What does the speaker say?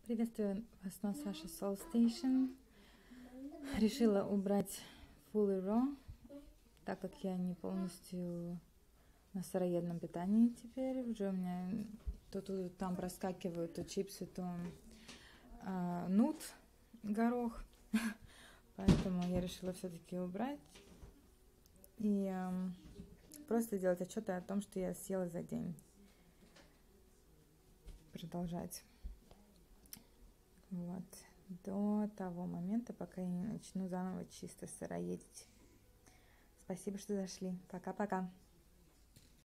Приветствую вас на Sasha Soul Station. Решила убрать Fully Raw, так как я не полностью на сыроедном питании теперь. Уже у меня то там проскакивают то чипсы, то нут, горох. Поэтому я решила все-таки убрать и просто делать отчеты о том, что я съела за день. Продолжать. Вот. До того момента, пока я не начну заново чисто сыроедить. Спасибо, что зашли. Пока-пока.